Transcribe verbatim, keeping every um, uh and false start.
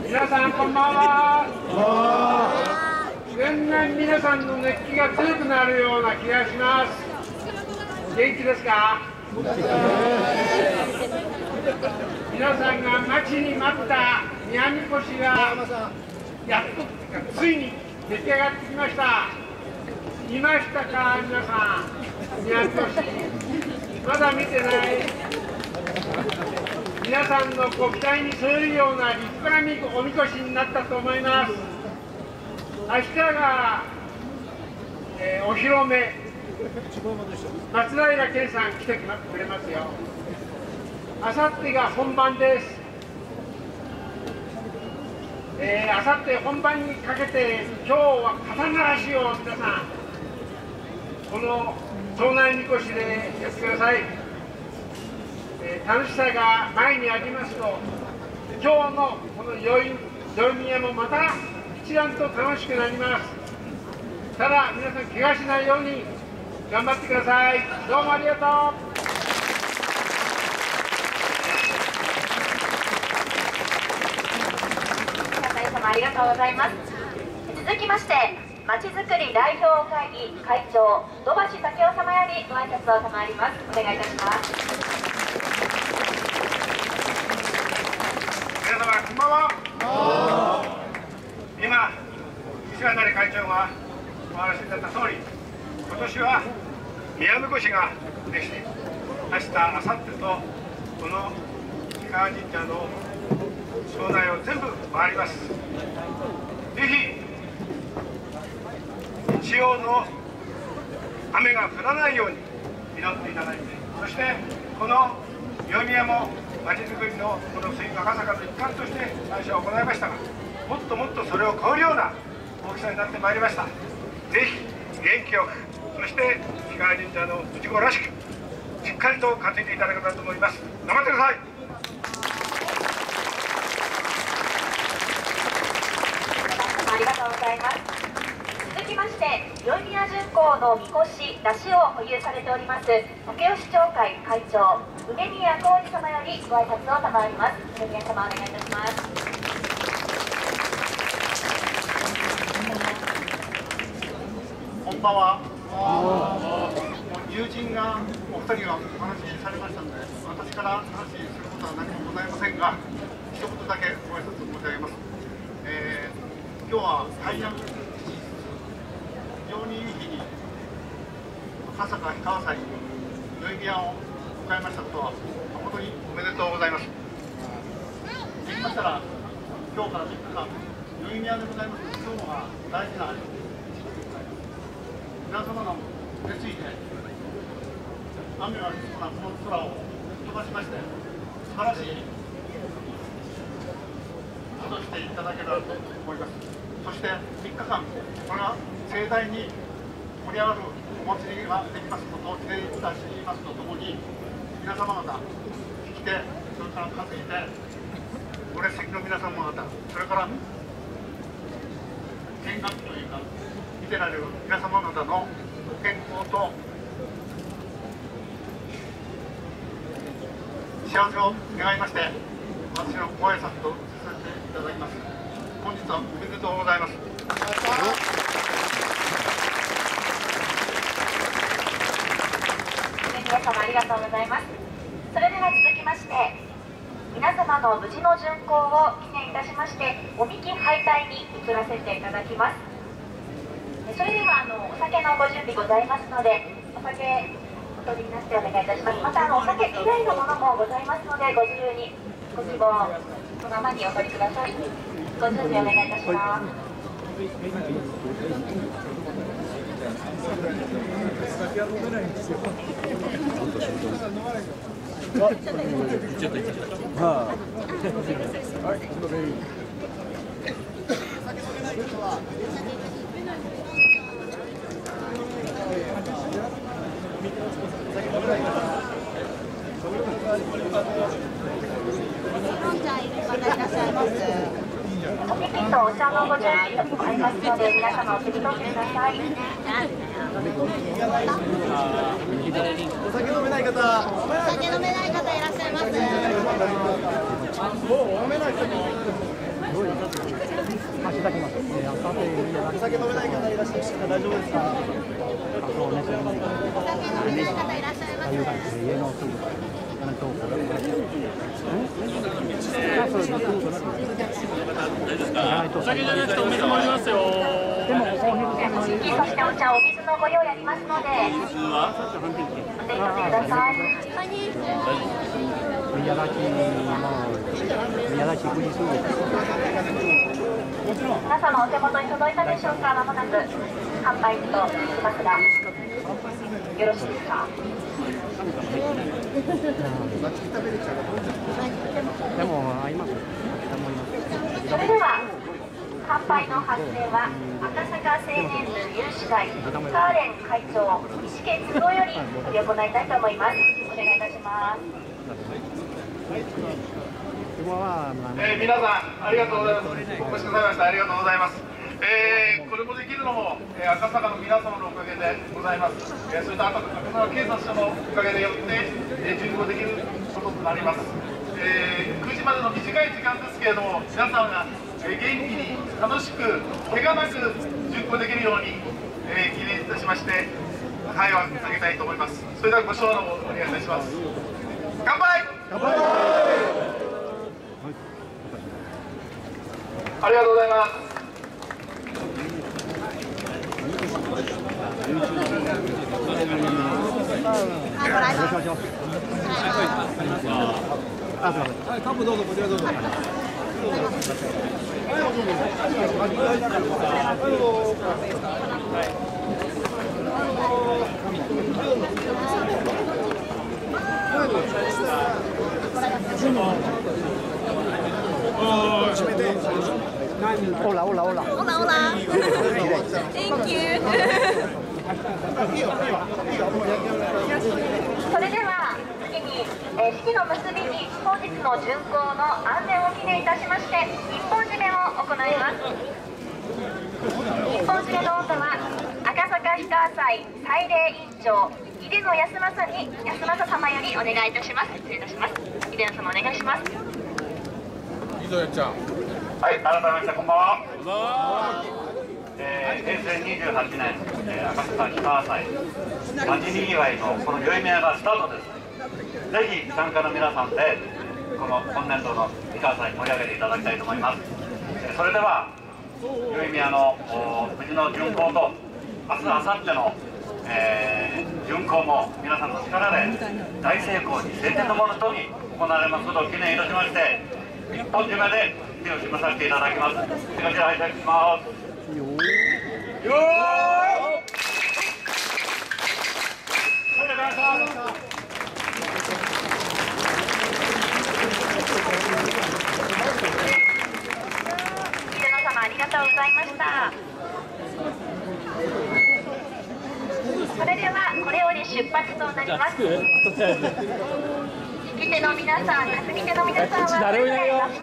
皆さんこんばんは。年々皆さんの熱気が強くなるような気がします。元気ですか？皆さんが待ちに待った宮みこしがやっとついに出来上がってきました。見ましたか皆さん。宮みこしまだ見てない。皆さんのご期待に添えるような立派なおみこしになったと思います。明日が、えー、お披露目、松平健さん来てくれますよ。あさってが本番です。えー、あさって本番にかけて今日は肩慣らしを皆さんこの町内みこしでやってください。えー、楽しさが前にありますと、今日のこの宵宮もまた一段と楽しくなります。ただ皆さん怪我しないように頑張ってください。どうもありがとう。 皆様ありがとうございます。続きまして、まちづくり代表会議会長土橋武雄様よりご挨拶を賜ります。お願いいたします。 皆様こんばんは。今石渡会長がお話しになった通り、今年は宮みこしができて、明日明後日とこの氷川神社の町内を全部回ります。ぜひ日曜の雨が降らないように祈っていただいて、そしてこの宵宮もまちづくりのこの水赤坂の一環として最初は行いましたが、もっともっとそれを超えるような大きさになってまいりました。ぜひ元気よく、そして氷川神社の氏子らしくしっかりと担いでいただけたらと思います。頑張ってください。 ありがとうございます。続きまして、宵宮巡行のみこし出しを保有されております武雄市長会会長梅宮浩二様よりご挨拶を賜ります。梅宮様お願いいたします。 こんばんは。友人がお二人がお話しされましたので、私から話することは何もございませんが、一言だけご挨拶申し上げます。えー、今日は大安非常にいい日に赤坂氷川祭宵宮を迎えましたことは誠におめでとうございます。できましたら今日からみっかかん宵宮でございます今日が大事な皆様の熱意で雨が降りそうなこの空を飛ばしまして、素晴らしいことしていただけたらと思います。そしてみっかかんこれが盛大に盛り上がるお祭りができますことを記念いたしますとともに、皆様方来て、それから担いでご列席の皆様方、それから見学というか見てられる皆様方のご健康と幸せを願いまして、私のご挨拶とさせていただきます。本日はおめでとうございます。 皆様ありがとうございます。それでは続きまして、皆様の無事の巡行を記念いたしまして、おみき拝戴に移らせていただきます。それではあのお酒のご準備ございますので、お酒お取りになってお願いいたします。またあのお酒以外のものもございますので、ご自由にご希望そのままにお取りください。ご準備お願いいたします。おみきとお茶のご準備とありますので、皆様お席取ってください。 お酒飲めない方、 お酒飲めない方いらっしゃいます。 もう飲めない人も足だけ待って、赤でお酒飲めない方いらっしゃいますか？大丈夫ですか？あ、そうね、そうね。いう感じで家のすぐなんとこれ。あ、そうです。 お酒じゃなくてお水もありますよ。 でもそしてお茶、お水のご用意ありますので、お手に取ってください。 宮崎の宮崎富士水です。 皆様お手元に届いたでしょうか。まもなく乾杯と言いますが、よろしいですか。 でも合います。 それでは乾杯の発声は赤坂青年部有志会カーレン会長石家都合より執り行いたいと思います。お願いいたします。 えー、皆さんありがとうございます。お越しくださいました。ありがとうございます。えー、これもできるのも、えー、赤坂の皆様のおかげでございます。えー、それと赤坂警察署のおかげでよって、えー、巡行できることとなります。えー、くじまでの短い時間ですけれども、皆さんが、えー、元気に楽しく怪我なく巡行できるように、えー、記念いたしまして会をあげたいと思います。それではご唱和の方お願いいたします。乾杯。乾杯。ありがとうございます。 はい、カップどうぞ、こちらどうぞ。 オラオラオラ。 オラオラ。Thank you それでは次に、えー、式の結びに本日の巡行の安全を記念いたしまして一本締めを行います。一本締めの音は赤坂氷川祭祭礼委員長井出野康政に康政様よりお願いいたします。失礼いたします。井出野様お願いします。 いいぞやっちゃん。 はい、改めましてこんばんは。 こんばんは。 えー、平成にじゅうはちねん、えー、赤坂氷川祭まじにぎわいのこの宵宮がスタートです。ぜひ参加の皆さんでこの今年度の氷川祭盛り上げていただきたいと思います。えー、それでは宵宮の無事の巡行と明日明後日の、えー、巡行も皆さんの力で大成功に晴天のものとに行われますことを記念いたしまして一本締めで手を締めさせていただきます。手こちら拝借します。よーい。 井出野様ありがとうございました。それではこれより出発となります。引き手の皆さん、担ぎ手の皆さんは